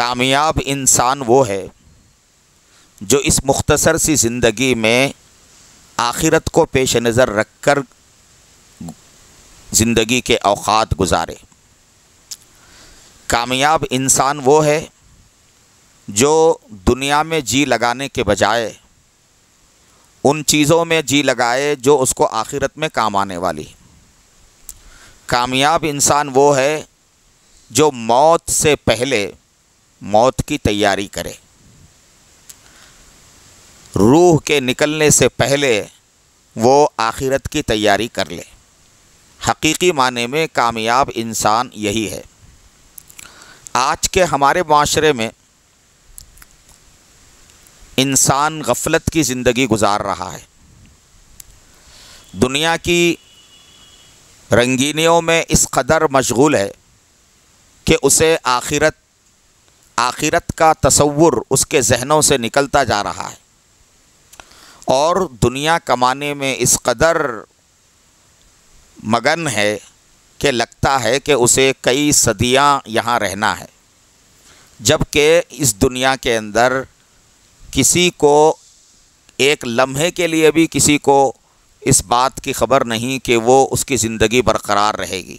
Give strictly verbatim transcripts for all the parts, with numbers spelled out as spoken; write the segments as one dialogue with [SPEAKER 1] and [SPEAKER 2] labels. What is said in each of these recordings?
[SPEAKER 1] کامیاب انسان وہ ہے جو اس مختصر سی زندگی میں آخرت کو پیش نظر رکھ کر زندگی کے اوقات گزارے۔ کامیاب انسان وہ ہے جو دنیا میں جی لگانے کے بجائے ان چیزوں میں جی لگائے جو اس کو آخرت میں کام آنے والی۔ کامیاب انسان وہ ہے جو موت سے پہلے موت کی تیاری کرے، روح کے نکلنے سے پہلے وہ آخرت کی تیاری کر لے۔ حقیقی معنی میں کامیاب انسان یہی ہے۔ آج کے ہمارے معاشرے میں انسان غفلت کی زندگی گزار رہا ہے، دنیا کی رنگینیوں میں اس قدر مشغول ہے کہ اسے آخرت آخرت کا تصور اس کے ذہنوں سے نکلتا جا رہا ہے، اور دنیا کمانے میں اس قدر مگن ہے کہ لگتا ہے کہ اسے کئی صدیاں یہاں رہنا ہے، جبکہ اس دنیا کے اندر کسی کو ایک لمحے کے لیے بھی کسی کو اس بات کی خبر نہیں کہ وہ اس کی زندگی برقرار رہے گی۔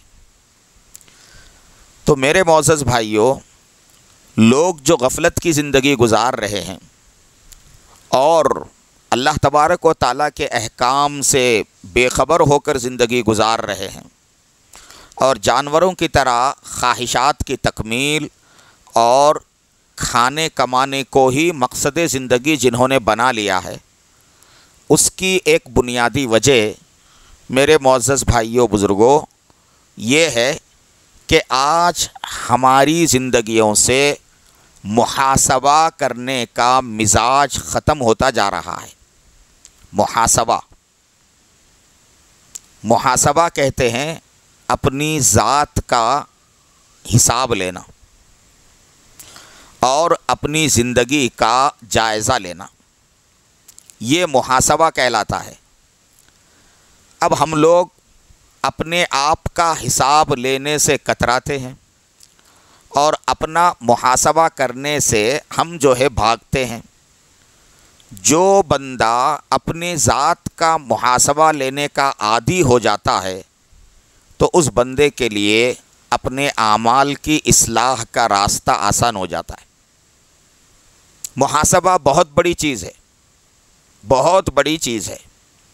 [SPEAKER 1] تو میرے معزز بھائیوں، لوگ جو غفلت کی زندگی گزار رہے ہیں اور اللہ تبارک و تعالیٰ کے احکام سے بے خبر ہو کر زندگی گزار رہے ہیں، اور جانوروں کی طرح خواہشات کی تکمیل اور کھانے کمانے کو ہی مقصد زندگی جنہوں نے بنا لیا ہے، اس کی ایک بنیادی وجہ میرے معزز بھائیوں بزرگوں یہ ہے کہ آج ہماری زندگیوں سے محاسبہ کرنے کا مزاج ختم ہوتا جا رہا ہے۔ محاسبہ محاسبہ کہتے ہیں اپنی ذات کا حساب لینا اور اپنی زندگی کا جائزہ لینا، یہ محاسبہ کہلاتا ہے۔ اب ہم لوگ اپنے آپ کا حساب لینے سے کتراتے ہیں اور اپنا محاسبہ کرنے سے ہم جو ہے بھاگتے ہیں۔ جو بندہ اپنے ذات کا محاسبہ لینے کا عادی ہو جاتا ہے تو اس بندے کے لیے اپنے اعمال کی اصلاح کا راستہ آسان ہو جاتا ہے۔ محاسبہ بہت بڑی چیز ہے، بہت بڑی چیز ہے۔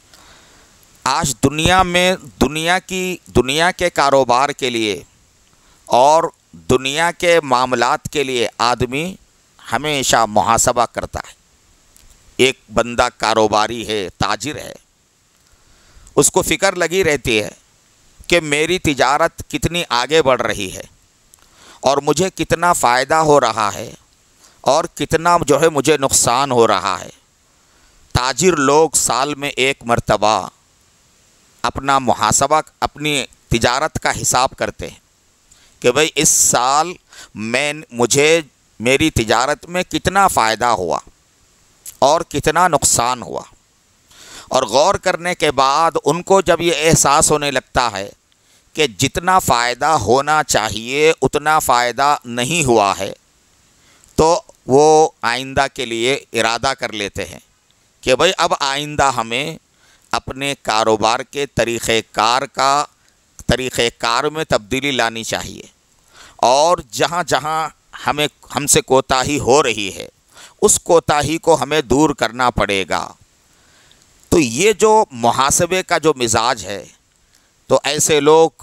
[SPEAKER 1] آج دنیا میں دنیا کی دنیا کے کاروبار کے لیے اور دنیا کے معاملات کے لیے آدمی ہمیشہ محاسبہ کرتا ہے۔ ایک بندہ کاروباری ہے، تاجر ہے، اس کو فکر لگی رہتی ہے کہ میری تجارت کتنی آگے بڑھ رہی ہے اور مجھے کتنا فائدہ ہو رہا ہے اور کتنا جو ہے مجھے نقصان ہو رہا ہے۔ تاجر لوگ سال میں ایک مرتبہ اپنا محاسبہ اپنی تجارت کا حساب کرتے ہیں کہ بھئی اس سال میں مجھے میری تجارت میں کتنا فائدہ ہوا اور کتنا نقصان ہوا، اور غور کرنے کے بعد ان کو جب یہ احساس ہونے لگتا ہے کہ جتنا فائدہ ہونا چاہیے اتنا فائدہ نہیں ہوا ہے، تو وہ آئندہ کے لیے ارادہ کر لیتے ہیں کہ بھئی اب آئندہ ہمیں اپنے کاروبار کے طریقہ کار کا طریقہ کار میں تبدیلی لانی چاہیے، اور جہاں جہاں ہمیں ہم سے کوتاہی ہو رہی ہے اس کوتاہی کو ہمیں دور کرنا پڑے گا۔ تو یہ جو محاسبے کا جو مزاج ہے، تو ایسے لوگ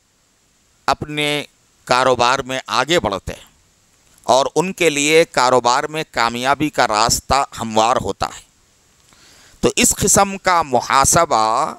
[SPEAKER 1] اپنے کاروبار میں آگے بڑھتے ہیں اور ان کے لیے کاروبار میں کامیابی کا راستہ ہموار ہوتا ہے۔ تو اس قسم کا محاسبہ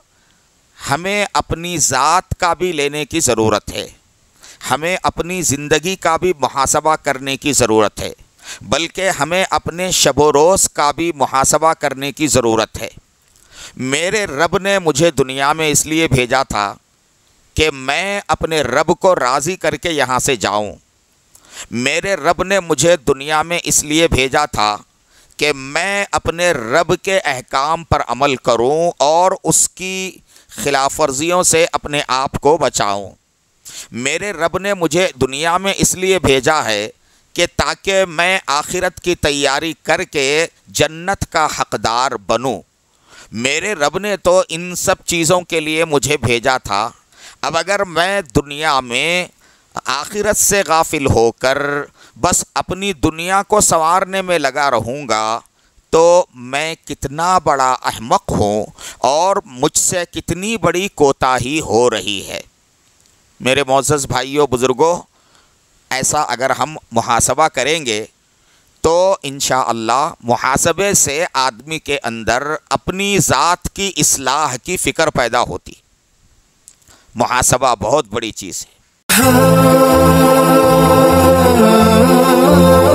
[SPEAKER 1] ہمیں اپنی ذات کا بھی لینے کی ضرورت ہے، ہمیں اپنی زندگی کا بھی محاسبہ کرنے کی ضرورت ہے، بلکہ ہمیں اپنے شب و روز کا بھی محاسبہ کرنے کی ضرورت ہے۔ میرے رب نے مجھے دنیا میں اس لیے بھیجا تھا کہ میں اپنے رب کو راضی کر کے یہاں سے جاؤں۔ میرے رب نے مجھے دنیا میں اس لیے بھیجا تھا کہ میں اپنے رب کے احکام پر عمل کروں اور اس کی خلاف ورزیوں سے اپنے آپ کو بچاؤں۔ میرے رب نے مجھے دنیا میں اس لیے بھیجا ہے کہ تاکہ میں آخرت کی تیاری کر کے جنت کا حقدار بنوں۔ میرے رب نے تو ان سب چیزوں کے لیے مجھے بھیجا تھا، اب اگر میں دنیا میں آخرت سے غافل ہو کر بس اپنی دنیا کو سنوارنے میں لگا رہوں گا تو میں کتنا بڑا احمق ہوں اور مجھ سے کتنی بڑی کوتاہی ہو رہی ہے۔ میرے معزز بھائیوں بزرگوں، ایسا اگر ہم محاسبہ کریں گے تو انشاءاللہ محاسبے سے آدمی کے اندر اپنی ذات کی اصلاح کی فکر پیدا ہوتی۔ محاسبہ بہت بڑی چیز ہے۔